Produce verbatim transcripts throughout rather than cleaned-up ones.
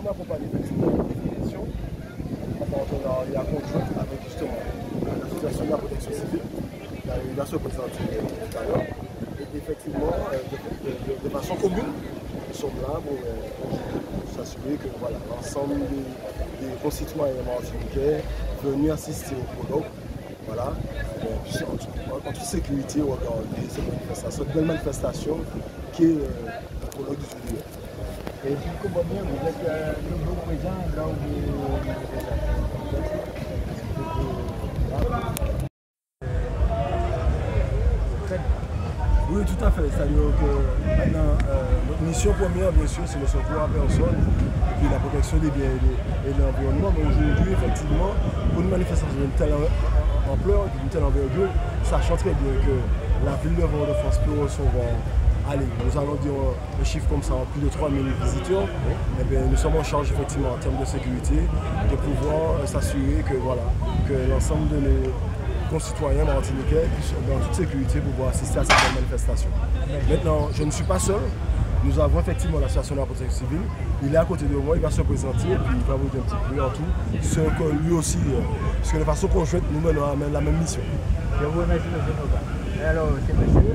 on accompagne effectivement la définition en partenariat conjoint avec justement l'association de la protection civile, la délégation représentée tout à l'heure. Et effectivement, de, de, de, de façon commune, nous sommes là pour, pour s'assurer que voilà, l'ensemble des, des concitoyens martiniquais venus assister au prologue, voilà, en, en, en toute sécurité, regarder cette manifestation, cette belle manifestation qui est euh, le prologue du juillet. Et si je comprends bien, vous êtes euh, nouveau présent lors des manifestations. Oui, tout à fait. C'est-à-dire que maintenant, euh, notre mission première, bien sûr, c'est le secours à personne et puis la protection des biens et de l'environnement. Mais aujourd'hui, effectivement, pour une manifestation d'une telle ampleur, d'une telle envergure, sachant très bien que la ville de Fort-de-France peut recevoir, allez, nous allons dire un chiffre comme ça, plus de trois mille visiteurs, eh bien, nous sommes en charge effectivement en termes de sécurité, de pouvoir s'assurer que, voilà, que l'ensemble de nos concitoyens martiniquais puissent dans toute sécurité pouvoir assister à cette manifestation. Maintenant, je ne suis pas seul. Nous avons effectivement l'association de la protection civile. Il est à côté de moi, il va se présenter et puis il va vous dire un petit peu en tout ce que lui aussi, parce que de façon conjointe, nous menons la même mission. Je vous remercie, M. Nova. Alors, c'est monsieur.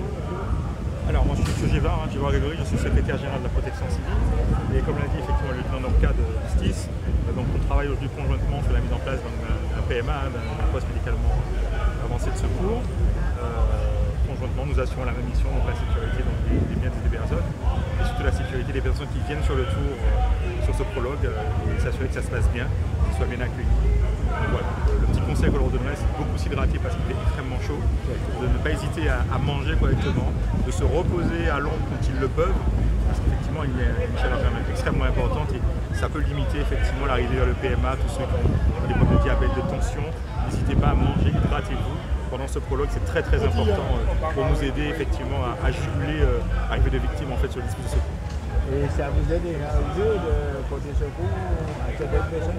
Alors, moi je suis M. Gévard, hein, Gévard Grégory, je suis secrétaire général de la protection civile. Et comme l'a dit effectivement le lieutenant Norca de justice, donc on travaille aujourd'hui conjointement sur la mise en place d'un P M A, d'un poste médicalement avancé de secours. Euh, conjointement, nous assurons la même mission, donc la sécurité donc, des, des biens et des personnes, et surtout la sécurité des personnes qui viennent sur le tour, euh, sur ce prologue, euh, et s'assurer que ça se passe bien, qu'ils soient bien accueillis. Donc, voilà. Le petit conseil que l'on donnerait, c'est de beaucoup s'hydrater parce qu'il fait extrêmement chaud, de ne pas hésiter à, à manger correctement, de se reposer à l'ombre quand ils le peuvent, parce qu'effectivement il y a une chaleur extrêmement importante et ça peut limiter effectivement l'arrivée vers le P M A, tous ceux qui ont des problèmes de diabète, de tension. N'hésitez pas à manger, hydratez-vous. Pendant ce prologue, c'est très très important euh, pour nous aider effectivement à, à juguler euh, l'arrivée de victimes en fait sur le dispositif de secours. Et ça vous aide déjà au jeu de porter secours à certaines personnes?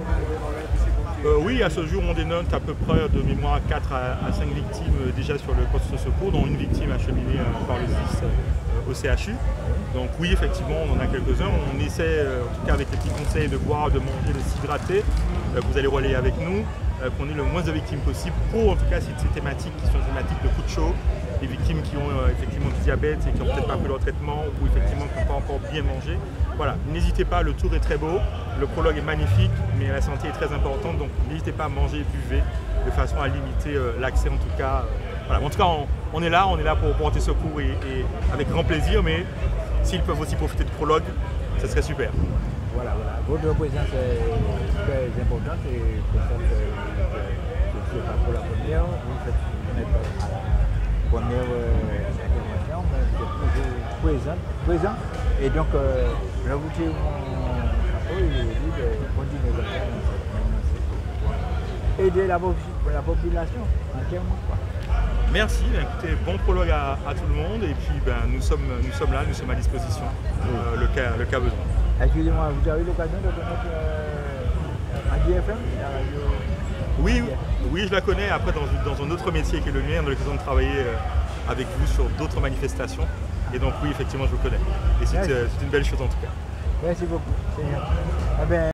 Euh, oui, à ce jour, on dénote à peu près de mémoire quatre à cinq victimes euh, déjà sur le poste de secours, dont une victime acheminée euh, par le S D I S euh, au C H U. Donc oui, effectivement, on en a quelques-uns. On essaie, euh, en tout cas avec les petits conseils, de boire, de manger, de s'hydrater, euh, que vous allez relayer avec nous, euh, qu'on ait le moins de victimes possible pour, en tout cas, ces, ces thématiques qui sont des thématiques de coups de chaud, les victimes qui ont euh, effectivement du diabète et qui n'ont peut-être pas pris leur traitement ou effectivement qui n'ont pas encore bien mangé. Voilà, n'hésitez pas, le tour est très beau, le prologue est magnifique, mais la santé est très importante, donc n'hésitez pas à manger et buvez de façon à limiter euh, l'accès en tout cas. Euh, voilà. En tout cas, on, on est là, on est là pour porter secours et, et avec grand plaisir, mais s'ils peuvent aussi profiter de prologue, ce serait super. Voilà, voilà. Votre présence est très importante et pour ça que ce n'est pas pour la première, vous faites connaître à la première euh, intervention, mais vous êtes toujours présent, présent. Et donc, euh, je vous dis mon chapeau et je dis de continuer comme ça dans cette aider la, la population entièrement. Merci, bien, écoutez, bon prologue à, à tout le monde et puis ben, nous, sommes, nous sommes là, nous sommes à disposition, oui. euh, le, cas, le cas besoin. Excusez-moi, vous avez eu l'occasion de connaître euh, Radio F M, la radio? Oui, oui, je la connais. Après, dans, dans un autre métier qui est le mien, on a l'occasion de travailler euh, avec vous sur d'autres manifestations. Et donc oui, effectivement, je vous connais. Et c'est euh, une belle chose en tout cas. Merci beaucoup. C'est bien. Eh bien